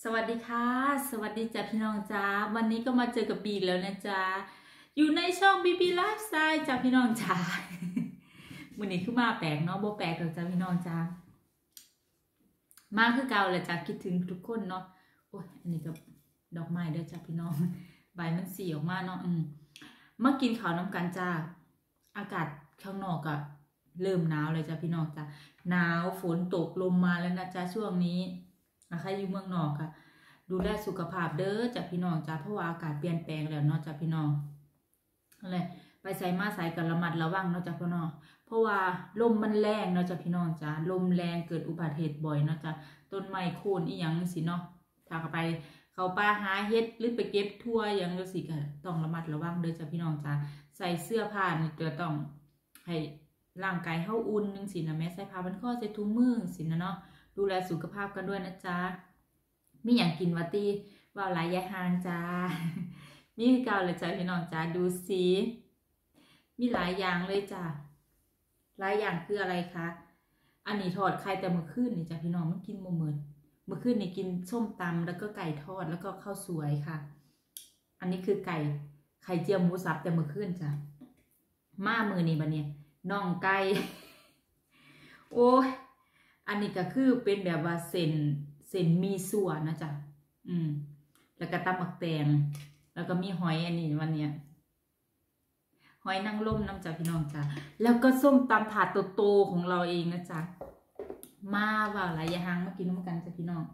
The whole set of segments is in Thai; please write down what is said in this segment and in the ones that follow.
สวัสดีค่ะสวัสดีจ้าพี่น้องจ้าวันนี้ก็มาเจอกับบีแล้วนะจ้าอยู่ในช่องบีบีไลฟ์สไตล์จ้าพี่น้องจ้าวันนี้คือมาแปลกเนาะโบแปลกหรอกจ้าพี่น้องจ้ามาคือเก่าแหละจ้าคิดถึงทุกคนเนาะโอ้ยอันนี้ก็ดอกไม้ด้วยจ้าพี่น้องใบมันสีออกมาเนาะมากินข้าวน้ำกันจ้าอากาศข้างนอกอะเริ่มหนาวเลยจ้าพี่น้องจ้าหนาวฝนตกลมมาแล้วนะจ้าช่วงนี้ใครอยู่เมืองนอกค่ะดูแลสุขภาพเด้อจากพี่น้องจ้าเพราะว่าอากาศเปลี่ยนแปลงแล้วเนาะจากพี่น้องอะไรไปใส่มาใส่กันระมัดระวังเนาะจากพี่น้องเพราะว่าลมมันแรงเนาะจากพี่น้องจ้าลมแรงเกิดอุบัติเหตุบ่อยเนาะจ้าต้นไม้โค่นอีหยังสิเนาะถ้าไปเขาป่าหาเฮ็ดหรือไปเก็บทั่วอย่างจังซี่ก็ต้องระมัดระวังเด้อจากพี่น้องจ้าใส่เสื้อผ้านี่จะต้องให้ร่างกายเฮาอุ่นจังซี่นะแม่ใส่ผ้าพันคอใส่ถุงมือสินะเนาะดูแลสุขภาพกันด้วยนะจ๊ะมีอย่างกินวัตตีว่าหลายยายหางจ้ามีเก่าเลยจ้าพี่น้องจ้าดูสิมีหลายอย่างเลยจ้าหลายอย่างคืออะไรคะอันนี้ทอดไข่แต่เมื่อคืนนี่จ้าพี่น้องมันกินโมเมินเมื่อคืนนี่กินส้มตำแล้วก็ไก่ทอดแล้วก็ข้าวสวยค่ะอันนี้คือไข่เจียวหมูสับแต่เมื่อคืนจ้ามามือนี่บัดเนี่ยน่องไก่โอ้ยอันนี้ก็คือเป็นแบบว่าเส้นมีส่วนนะจ๊ะแล้วก็ตำหมักแตงแล้วก็มีหอยอันนี้วันเนี้ยหอยนางรมน้ำจ้ะพี่น้องจ้ะแล้วก็ส้มตำถาดโตๆของเราเองนะจ๊ะมาว่าหลายยาหังมากินน้ำกันจ้ะพี่น้อง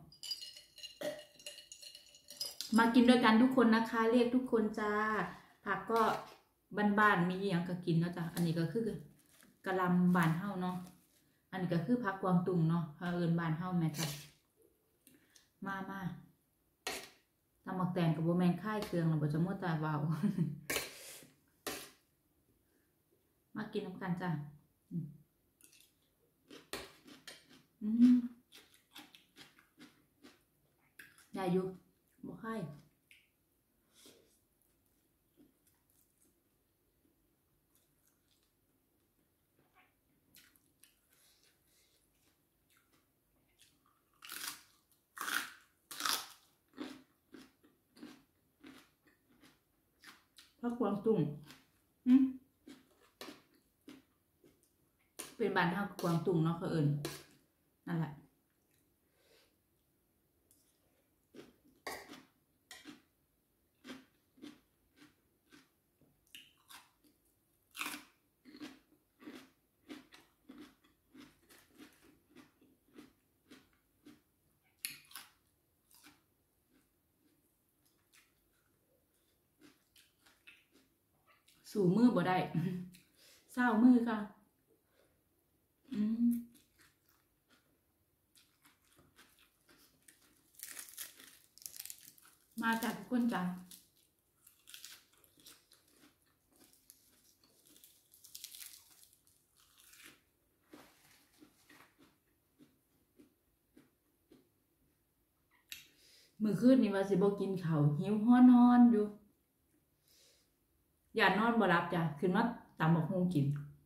มากินด้วยกันทุกคนนะคะเรียกทุกคนจ้าผักก็บ้านๆมีอย่างก็กินนะจ๊ะอันนี้ก็คือกะหล่ำบานเฮาเนาะอันนี้ก็คือผักกวางตุ้งเนาะเอิญบานเฮาแม่จ้ะมาตำหมักแตงกับโบแมงค่ายเครื่องหรือโบจะมั่วตาเบา มากินน้ำกันจ้ะได้อยู่บ่ค่ายผักกวางตุ้งเป็นบ้านเฮากวางตุ้งเนาะเขาเอิญนั่นแหละสู่มือบ่ได้เศร้ามือค่ะมาจากทุกคนจ้ะมื้อคืนนี่ว่าสิบ่กินข้าวหิวฮ้อนอยู่อย่านอนบ่หลับจ้ะขึ้นมาตำบักหุ่งกิน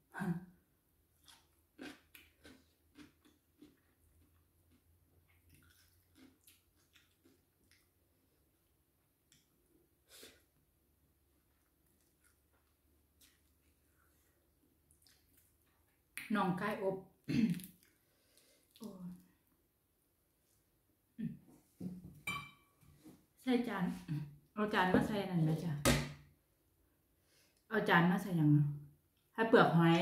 น้องไก่อบใส่จานเอาจานมาใส่นั่นนะจ้ะเอาจานมาใส่ยังให้เปลือกหอย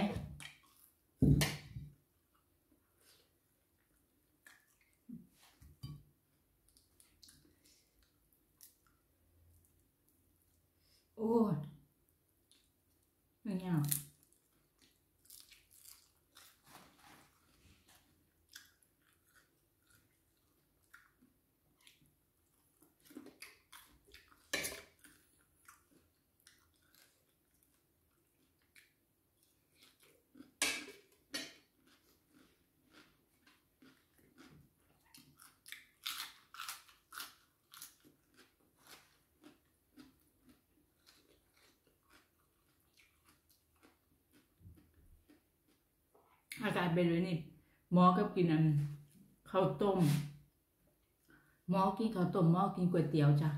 โอ้ยอย่างเงี้ยอากาศเป็นเลยนี่หมอก็กินอันข้าวต้มหม้อกินข้าวต้มหม้อกินก๋วยเตี๋ยวจ้ะ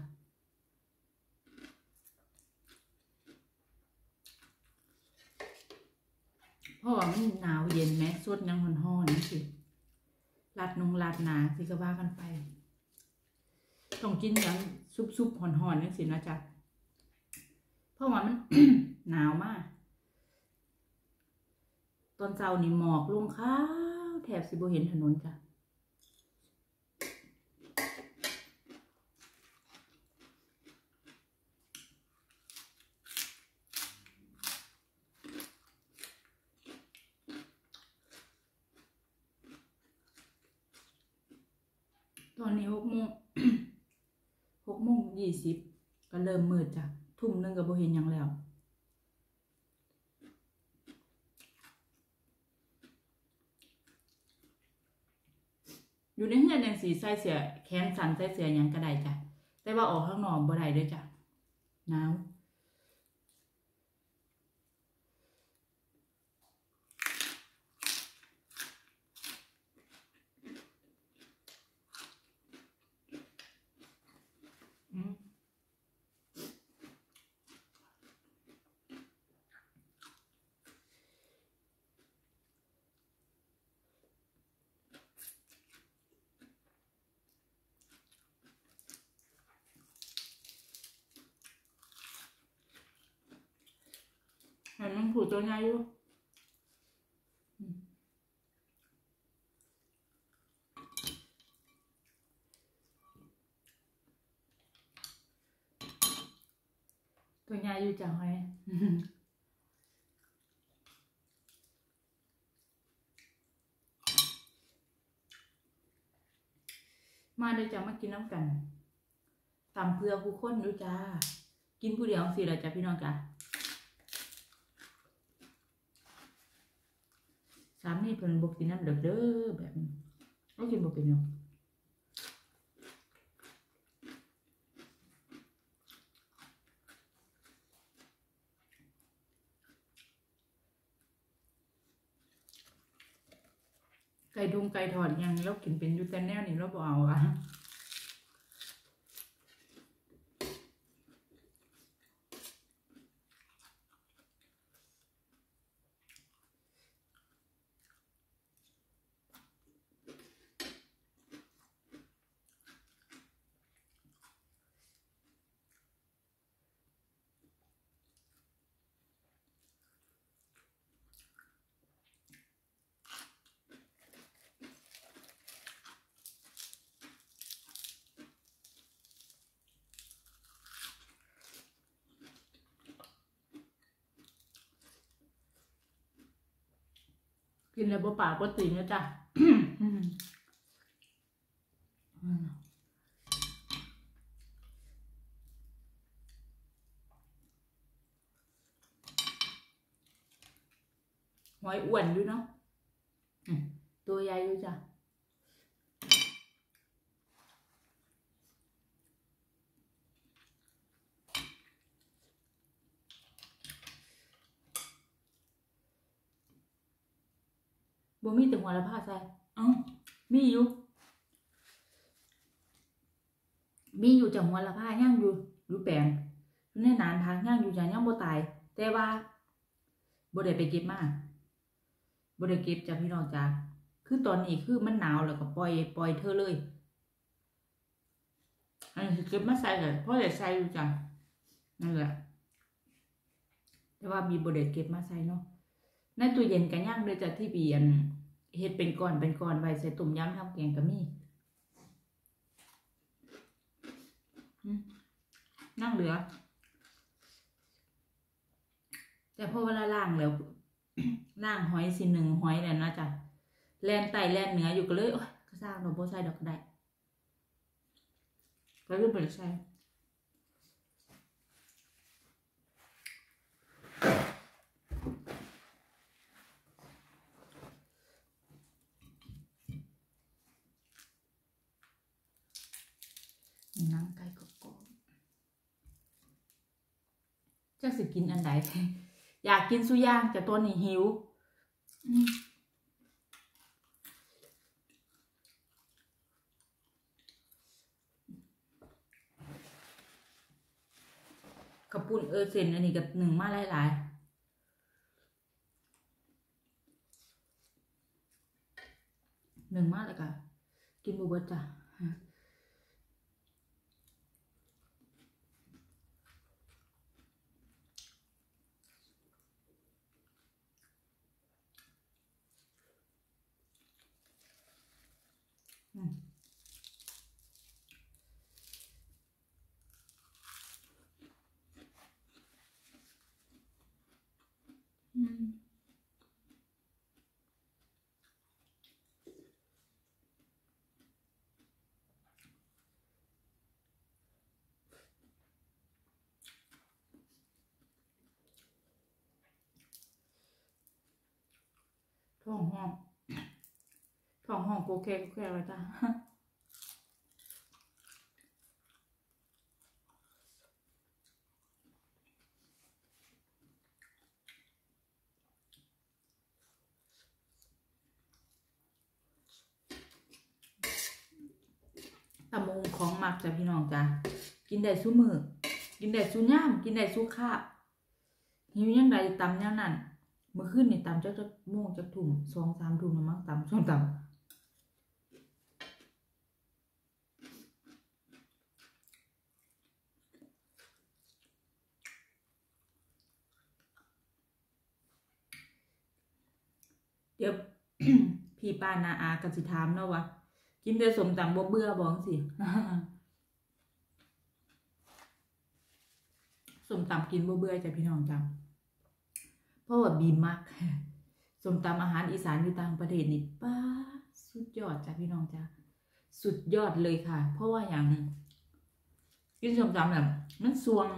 เพราะว่ามันหนาวเย็นแม้สดยังห่อนๆนี่สิรัดหนาสิก็ว่ากันไปต้องกินอย่างซุปห่อนๆนี่สินะจ๊ะเพราะว่ามัน หนาวมากตอนเช้านี่หมอกลงขาวแถบสิบ่เห็นถนนจ้ะตอนนี้6 โมง 6:20ก็เริ่มมืดจ้ะทุ่มนึงก็บ่เห็นหยังแล้วอยู่ในเฮือนยังสีใส่เสื้อแขนสั้นใส่เสื้อหยังก็ได้จ้ะแต่ว่าออกข้างนอกบ่ได้เด้อจ้ะหนาวมันผูกตัวใหญ่อยู่ตัวใหญ่อยู่จังเลยมาเดี๋ยวจะมากินน้ำกันตำเพื่อผู้คนด้วยจ้ากินผู้เดียวสิละจ้ะพี่น้องจ้ะสามีเพิ่นบ่กินน้ำเด้อแบบนี้ก็กินบ่เป็นหยังไก่ไก่ทอดยังเรากินเป็นอยู่แต่แนวนี้เราบ่เอาอะกินแล้วบ่ปากบ่ตีนนะจ้ะหอยอ้วนด้วยเนาะตัวใหญ่อยู่จ้ะบ่มีแต่หัวละผ้าใส่มีอยู่จากหัวละผ้าย่างอยู่แปลงอยู่ในนานทางย่างอยู่จ้ะย่างบ่ตายแต่ว่าบ่ได้ไปเก็บมาบ่ได้เก็บจ้ะพี่น้องจ้ะคือตอนนี้คือมันหนาวแล้วก็ปล่อยเธอเลยอันนี้เก็บมาใส่เลยเพราะได้ใส่อยู่จ้ะนั่นแหละแต่ว่ามีบ่ได้เก็บมาใส่เนาะในตู้เย็นก็ย่างเลยจ้ะที่เบียนเฮ็ดเป็นก้อนไว้ใส่ต้มยำทำแกงก็มีนั่งเหลือแต่พอเวลาล้างแล้วล้างหอยสิ1หอยแล้วนะจ้ะแล่นไตแล่นเนื้ออยู่ก็เลยโอ๊ยก็สร้างเราบ่ใส่ดอกก็ได้ก็เลยบ่ได้ใส่น้ำไก่กรอบๆจะสิกินอันไหนอยากกินสุย่างแต่ตัวนี้หิวกระปุ่นเส้นอันนี้กับหนึ่งมาหลายๆหนึ่งมาเลยค่ะกินบุบจ้ะท้องห้องโอเคไว้จ้ะตำมงของหมักจ้ะพี่น้องจ้ะกินได้สู้มือกินได้สู้ย่ามกินได้สู้ข้าหิวยังไงตำยังนั่นเมื่อคืนนี่ตำจะโมงจะถุ่ม2-3 ถุ่มนะมั้งตำช่วงตำเดี๋ยว พี่ป้านาอากสิถามเนาะวะกินแต่สมตำบ่เบื่อบอกสิ สมตำกินบ่เบื่อจ้ะพี่น้องจ้ะเพราะว่าบีมากสมตำอาหารอีสานอยู่ต่างประเทศนี่ป้าสุดยอดจ้ะพี่น้องจ้ะสุดยอดเลยค่ะเพราะว่าอย่างกินสมตำแบบมันสวง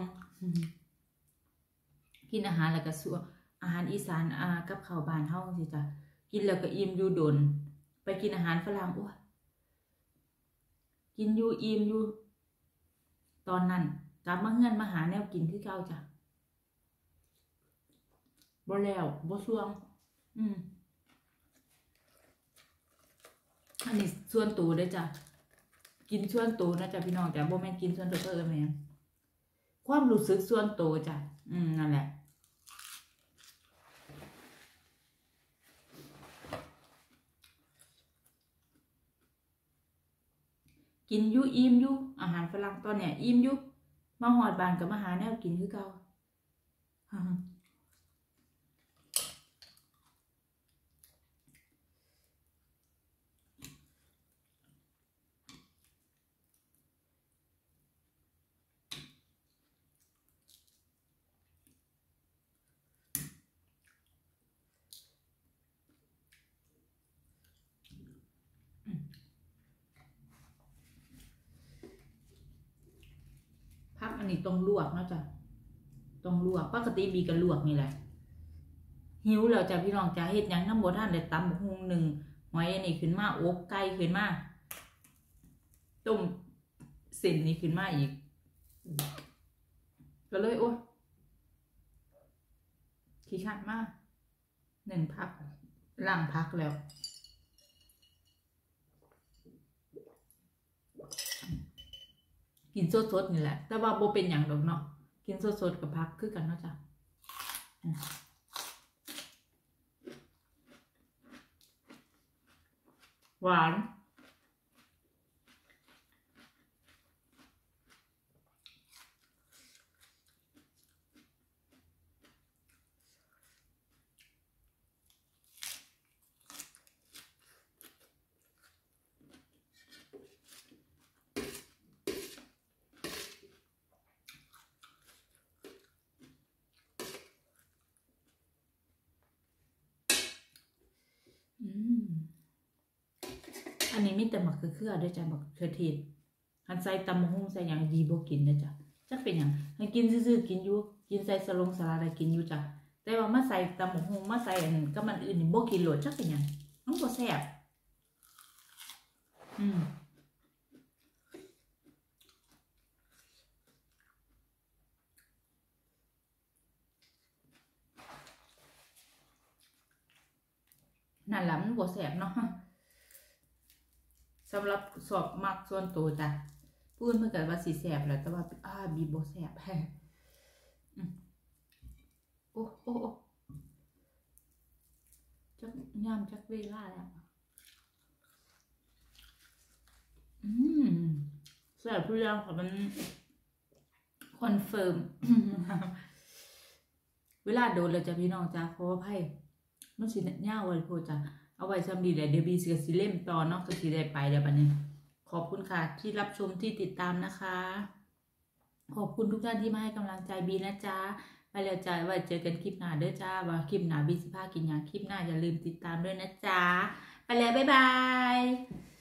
กินอาหารแล้วก็สวงอาหารอีสานกับข้าวบ้านเฮาสิจ้ะกินแล้วก็อิ่มอยู่โดนไปกินอาหารฝรั่งโอ้ยกินอยู่อิ่มอยู่ตอนนั้นกลับมาเฮือนมาหาแนวกินคือเก่าจ้ะบ่แล้วบ่ช่วงอันนี้ส่วนตัวได้จ้ะกินส่วนตัวนะจ้ะพี่น้องจ้ะบ่แม่นกินส่วนตัวเพิ่นแม่นความรู้สึกส่วนตัวจ้ะนั่นแหละกินอยู่อิ่มอยู่อาหารฝรั่งตอนเนี้ยอิ่มอยู่มาหอดบ้านกับมาหาแนวกินคือเก่าพักอันนี้ต้องลวกเนาะจ้ะต้องลวกปกติบีก็ลวกนี่แหละหิวแล้วจ้ะพี่น้องจ้ะเฮ็ดหยังนำบ่ทันได้ตำบักหุ่ง1หอยอันนี้ขึ้นมาอกไก่ขึ้นมาต้มเส้นนี้ขึ้นมาอีกก็เลยโอ้ยขี้ขาดมาก1 พักล้างพักแล้วกินสดๆนี่แหละแต่ว่าโบเป็นอย่างดอกเนาะกินสดๆกับพักคือกันเนาะจ้ะหวานอันนี้มีแต่มะเขือด้วยจ้ะมะเขือเทศหันใส่ตำมะฮุ่งใส่อย่างดีบ่กินนะจ้ะจักเป็นอย่างให้กินซื่อๆกินอยู่กินใส่สลัดอะไรกินอยู่จ้ะแต่ว่ามาใส่ตำมะฮุ่งมาใส่อันกับมันอื่นนี่บ่กินโหลดจักเป็นอย่างมันบ่แซ่บนั่นแหละมันบ่แซ่บเนาะสำหรับสอบมักส่วนตัวจ้ะพูดเพื่อกันว่าสีแสบแหละแต่ว่าบีบ่แสบโอ้โอ้โอ้จักย่ำจักเวลาแล้วอืมแซ่บทุกอย่างค่ะมันคอนเฟิร์ม เวลาโดนเราจะพี่น้องจ้าขออภัยมันสิยาวเลยโพดจ้ะเอาไว้ซ้ำดีแหละเดี๋ยวบีสิเล่มต่อเนาะก็สิได้ไปเดี๋ยวบัดนี้ขอบคุณค่ะที่รับชมที่ติดตามนะคะขอบคุณทุกท่านที่มาให้กำลังใจบีนะจ๊ะไปแล้วจ้าไว้เจอกันคลิปหน้าเด้อจ้าว่าคลิปหน้าบีสิพากินหยังคลิปหน้าอย่าลืมติดตามด้วยนะจ๊ะไปแล้วบ๊ายบาย